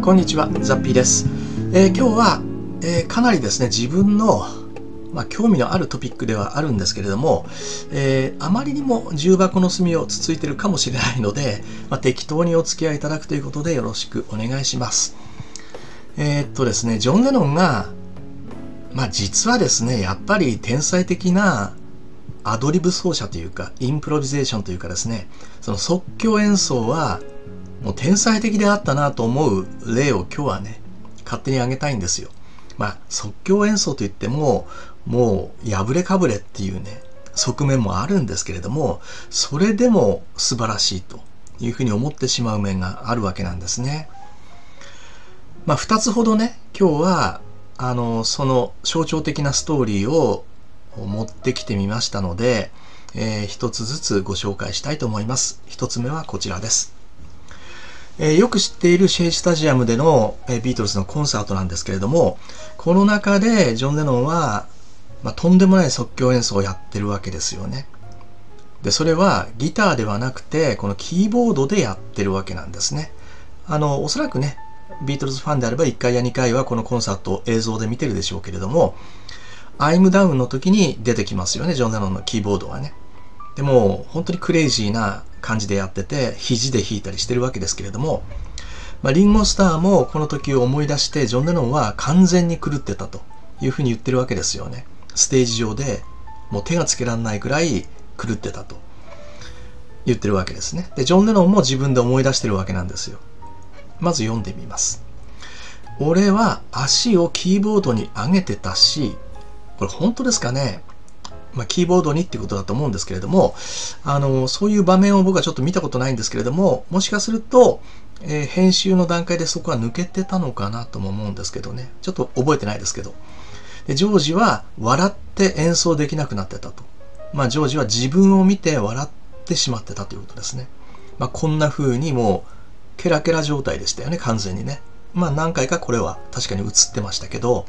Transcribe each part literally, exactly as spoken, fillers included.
こんにちは、ザッピーです。えー、今日は、えー、かなりですね、自分の、まあ、興味のあるトピックではあるんですけれども、えー、あまりにも重箱の隅をつついているかもしれないので、まあ、適当にお付き合いいただくということでよろしくお願いします。えー、っとですね、ジョン・レノンが、まあ、実はですね、やっぱり天才的なアドリブ奏者というか、インプロビゼーションというかですね、その即興演奏は、もう天才的であったなと思う例を今日はね、勝手に挙げたいんですよ。まあ、即興演奏といっても、もう破れかぶれっていうね、側面もあるんですけれども、それでも素晴らしいというふうに思ってしまう面があるわけなんですね。まあ、二つほどね、今日は、あの、その象徴的なストーリーを持ってきてみましたので、えー、一つずつご紹介したいと思います。一つ目はこちらです。えー、よく知っているシェイスタジアムでの、えー、ビートルズのコンサートなんですけれども、この中でジョン・レノンは、まあ、とんでもない即興演奏をやってるわけですよね。で、それはギターではなくて、このキーボードでやってるわけなんですね。あの、おそらくね、ビートルズファンであればいっかいやにかいはこのコンサートを映像で見てるでしょうけれども、I'm Down の時に出てきますよね、ジョン・レノンのキーボードはね。でも、本当にクレイジーな感じでやってて、肘で弾いたりしてるわけですけれども、まあ、リンゴスターもこの時を思い出して、ジョン・レノンは完全に狂ってたというふうに言ってるわけですよね。ステージ上でもう手がつけられないくらい狂ってたと言ってるわけですね。で、ジョン・レノンも自分で思い出してるわけなんですよ。まず読んでみます。俺は足をキーボードに上げてたし、これ本当ですかね。まあ、キーボードにっていうことだと思うんですけれども、あの、そういう場面を僕はちょっと見たことないんですけれども、もしかすると、えー、編集の段階でそこは抜けてたのかなとも思うんですけどね。ちょっと覚えてないですけど。で、ジョージは笑って演奏できなくなってたと。まあ、ジョージは自分を見て笑ってしまってたということですね。まあ、こんな風にもう、ケラケラ状態でしたよね、完全にね。まあ、何回かこれは確かに映ってましたけど、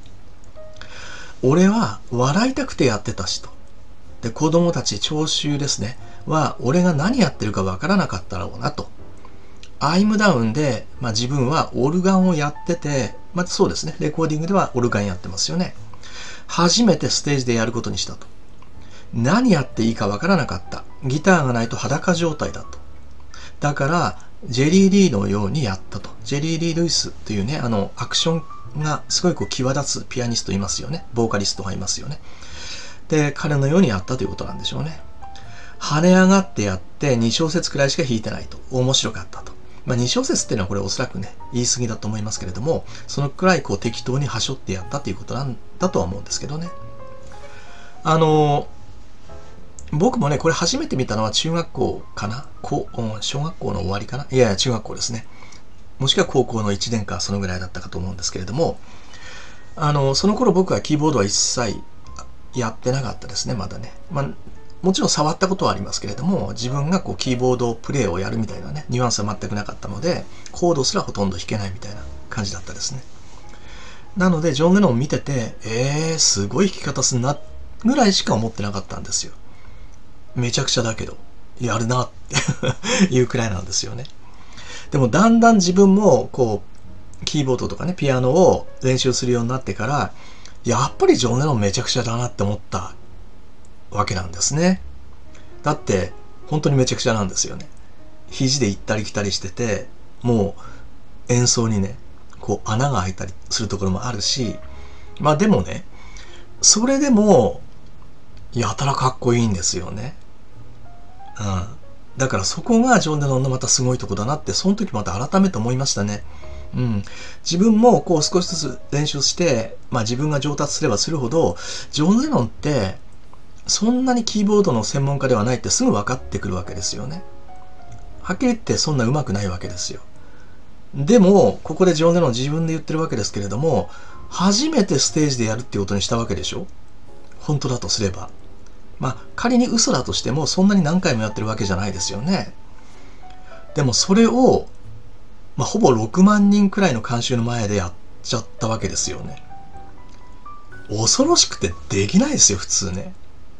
俺は笑いたくてやってたしと。で、子供たち、聴衆ですね、は、俺が何やってるかわからなかったろうなと。I'm Down で、まあ、自分はオルガンをやってて、まあ、そうですね、レコーディングではオルガンやってますよね。初めてステージでやることにしたと。何やっていいかわからなかった。ギターがないと裸状態だと。だから、ジェリー・リーのようにやったと。ジェリー・リー・ルイスというね、あの、アクションがすごいこう際立つピアニストいますよね。ボーカリストがいますよね。で、彼のようにやったということなんでしょうね。跳ね上がってやってに小節くらいしか弾いてないと。面白かったと。まあに小節っていうのはこれおそらくね、言い過ぎだと思いますけれども、そのくらいこう適当にはしょってやったということなんだとは思うんですけどね。あの、僕もね、これ初めて見たのは中学校かなこ小学校の終わりかないやいや、中学校ですね。もしくは高校のいちねんかそのぐらいだったかと思うんですけれども、あの、その頃僕はキーボードは一切やってなかったですね、まだね。まあ、もちろん触ったことはありますけれども、自分がこうキーボードプレイをやるみたいなね、ニュアンスは全くなかったので、コードすらほとんど弾けないみたいな感じだったですね。なので、ジョン・レノンを見てて、えー、すごい弾き方すんな、ぐらいしか思ってなかったんですよ。めちゃくちゃだけど、やるなっていうくらいなんですよね。でもだんだん自分もこうキーボードとかねピアノを練習するようになってからやっぱりジョン・レノンめちゃくちゃだなって思ったわけなんですね。だって本当にめちゃくちゃなんですよね。肘で行ったり来たりしててもう演奏にねこう穴が開いたりするところもあるし、まあでもねそれでもやたらかっこいいんですよね。うん。だからそこがジョン・レノンのまたすごいとこだなって、その時また改めて思いましたね。うん。自分もこう少しずつ練習して、まあ自分が上達すればするほど、ジョン・レノンってそんなにキーボードの専門家ではないってすぐ分かってくるわけですよね。はっきり言ってそんな上手くないわけですよ。でも、ここでジョン・レノン自分で言ってるわけですけれども、初めてステージでやるっていうことにしたわけでしょ？本当だとすれば。まあ、仮に嘘だとしても、そんなに何回もやってるわけじゃないですよね。でもそれを、まあ、ほぼろくまんにんくらいの観衆の前でやっちゃったわけですよね。恐ろしくてできないですよ、普通ね。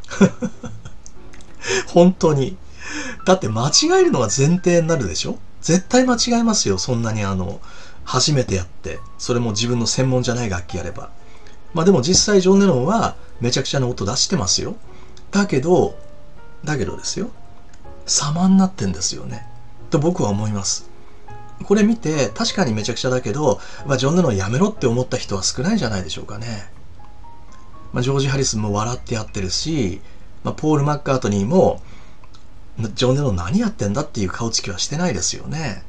本当に。だって間違えるのが前提になるでしょ？絶対間違えますよ、そんなにあの、 初めてやって、それも自分の専門じゃない楽器やれば。まあでも実際ジョン・レノンはめちゃくちゃな音出してますよ。だけど、だけどですよ。様になってんですよね。と僕は思います。これ見て、確かにめちゃくちゃだけど、まあ、ジョン・レノンやめろって思った人は少ないんじゃないでしょうかね。まあ、ジョージ・ハリスンも笑ってやってるし、まあ、ポール・マッカートニーも、ジョン・レノン何やってんだっていう顔つきはしてないですよね。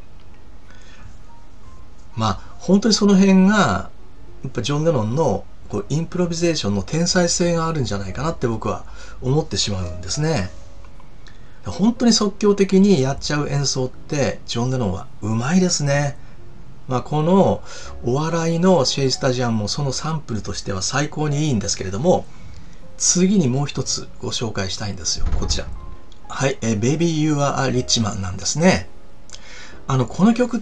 まあ、本当にその辺が、やっぱジョン・レノンのこうインプロビゼーションの天才性があるんじゃないかなって僕は思ってしまうんですね。本当に即興的にやっちゃう演奏ってジョン・レノンはうまいですね。まあ、このお笑いのシェイスタジアムもそのサンプルとしては最高にいいんですけれども、次にもう一つご紹介したいんですよ。こちら。はい、え Baby You Are a Rich Man なんですね。あの、この曲って、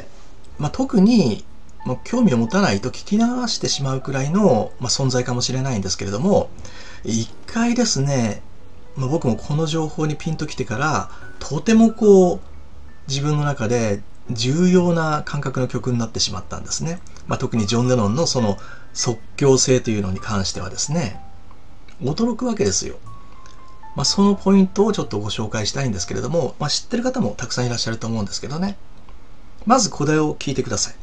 まあ、特にもう興味を持たないと聞き流してしまうくらいの、まあ、存在かもしれないんですけれども、一回ですね、まあ、僕もこの情報にピンときてからとてもこう自分の中で重要な感覚の曲になってしまったんですね。まあ、特にジョン・レノンのその即興性というのに関してはですね、驚くわけですよ。まあ、そのポイントをちょっとご紹介したいんですけれども、まあ、知ってる方もたくさんいらっしゃると思うんですけどね。まずこれを聞いてください。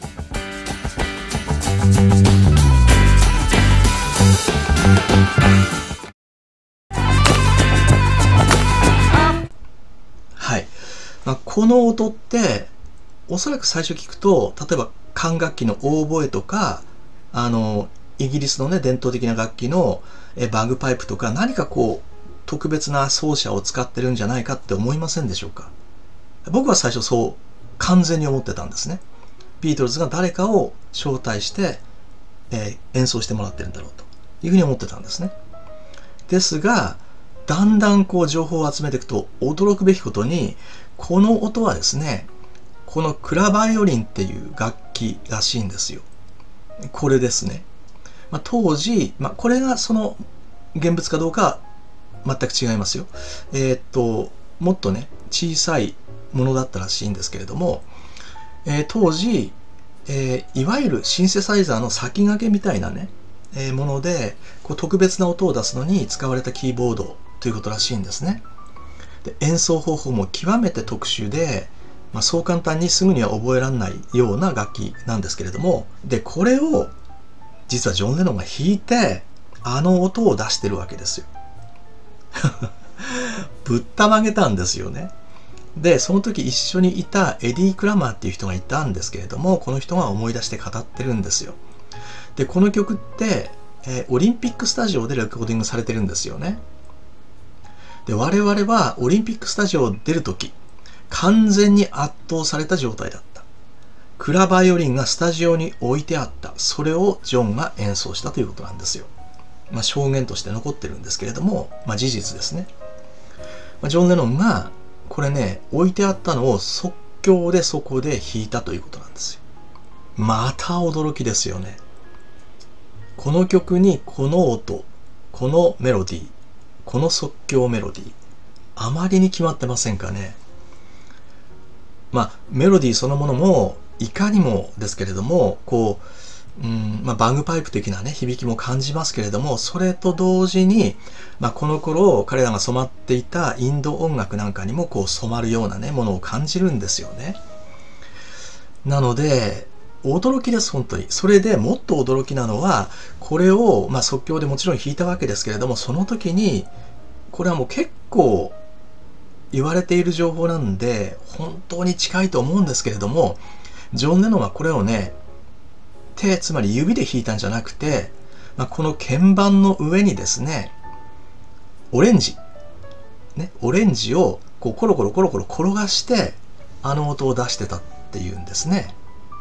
はい。まあ、この音って、おそらく最初聞くと、例えば管楽器のオーボエとか、あの、イギリスのね、伝統的な楽器のえバグパイプとか、何かこう、特別な奏者を使ってるんじゃないかって思いませんでしょうか。僕は最初そう完全に思ってたんですね。ビートルズが誰かを招待して、えー、演奏してもらってるんだろうというふうに思ってたんですね。ですが、だんだんこう情報を集めていくと驚くべきことに、この音はですね、このクラバイオリンっていう楽器らしいんですよ。これですね。まあ、当時、まあ、これがその現物かどうかは全く違いますよ。えー、っと、もっとね、小さいものだったらしいんですけれども、えー、当時、えー、いわゆるシンセサイザーの先駆けみたいなね、えー、ものでこう特別な音を出すのに使われたキーボードということらしいんですね。で、演奏方法も極めて特殊で、まあ、そう簡単にすぐには覚えられないような楽器なんですけれども、でこれを実はジョン・レノンが弾いてあの音を出してるわけですよ。ぶったまげたんですよね。で、その時一緒にいたエディ・クラマーっていう人がいたんですけれども、この人が思い出して語ってるんですよ。で、この曲って、えー、オリンピックスタジオでレコーディングされてるんですよね。で、我々はオリンピックスタジオを出る時、完全に圧倒された状態だった。クラバイオリンがスタジオに置いてあった。それをジョンが演奏したということなんですよ。まあ、証言として残ってるんですけれども、まあ、事実ですね。まあ、ジョン・レノンがこれね、置いてあったのを即興でそこで弾いたということなんですよ。また驚きですよね。この曲にこの音、このメロディー、この即興メロディー、あまりに決まってませんかね。まあ、メロディーそのものもいかにもですけれども、こう、うんまあ、バグパイプ的なね響きも感じますけれども、それと同時に、まあ、この頃彼らが染まっていたインド音楽なんかにもこう染まるようなねものを感じるんですよね。なので驚きです、本当に。それでもっと驚きなのは、これを、まあ、即興でもちろん弾いたわけですけれども、その時にこれはもう結構言われている情報なんで本当に近いと思うんですけれども、ジョン・レノンはこれをね、手、つまり指で弾いたんじゃなくて、まあ、この鍵盤の上にですね、オレンジ、ね、オレンジをこうコロコロコロコロ転がしてあの音を出してたっていうんですね。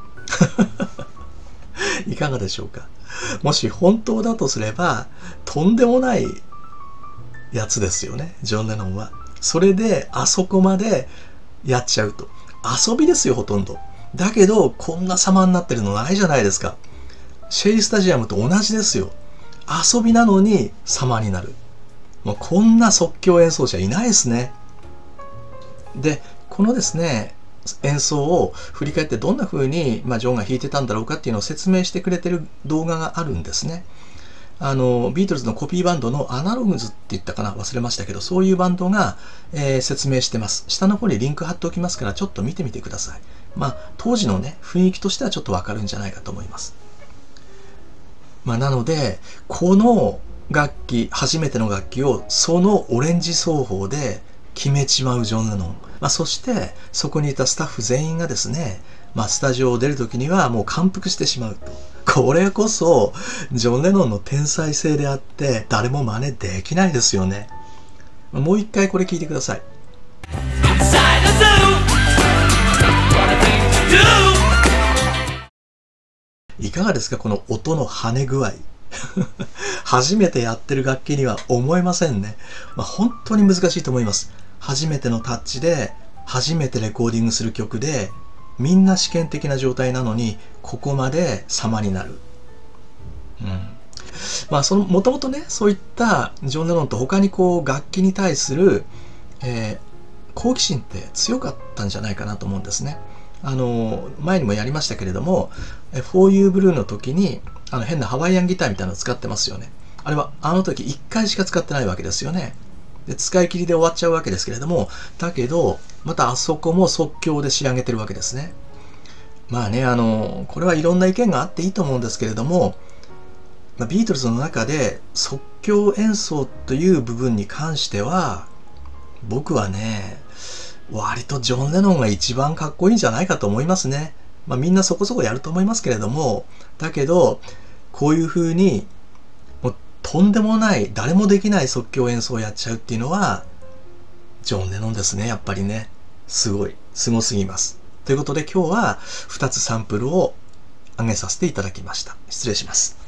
いかがでしょうか。もし本当だとすればとんでもないやつですよね、ジョン・レノンは。それであそこまでやっちゃうと。遊びですよ、ほとんど。だけどこんな様になってるのないじゃないですか。シェイスタジアムと同じですよ。遊びなのに様になる。もうこんな即興演奏者いないですね。で、このですね、 演奏を振り返ってどんな風に、まあ、ジョンが弾いてたんだろうかっていうのを説明してくれてる動画があるんですね。あのビートルズのコピーバンドのアナログズって言ったかな、忘れましたけど、そういうバンドが、えー、説明してます。下の方にリンク貼っておきますから、ちょっと見てみてください。まあ当時のね雰囲気としてはちょっとわかるんじゃないかと思います。まあ、なのでこの楽器、初めての楽器をそのオレンジ奏法で決めちまうジョン・レノン、まあ、そしてそこにいたスタッフ全員がですね、まあ、スタジオを出る時にはもう感服してしまうと。これこそジョン・レノンの天才性であって誰も真似できないですよね。もう一回これ聞いてください。いかがですか、この音の跳ね具合。初めてやってる楽器には思えませんね。まあ、本当に難しいと思います。初めてのタッチで初めてレコーディングする曲でみんな試験的な状態なのにここまで様になる。うん、まあそのもともとね、そういったジョン・レノンと他にこう楽器に対する、えー、好奇心って強かったんじゃないかなと思うんですね。あの前にもやりましたけれども、フォーユーブルーの時にあの変なハワイアンギターみたいなの使ってますよね。あれはあの時いっかいしか使ってないわけですよね。で使い切りで終わっちゃうわけですけれども、だけどまたあそこも即興で仕上げてるわけですね。まあね、あのこれはいろんな意見があっていいと思うんですけれども、まあ、ビートルズの中で即興演奏という部分に関しては僕はね、割とジョン・レノンが一番かっこいいんじゃないかと思いますね。まあみんなそこそこやると思いますけれども、だけどこういうふうにもうとんでもない誰もできない即興演奏をやっちゃうっていうのはジョン・レノンですね。やっぱりね、すごいすごすぎます。ということで今日はふたつサンプルを上げさせていただきました。失礼します。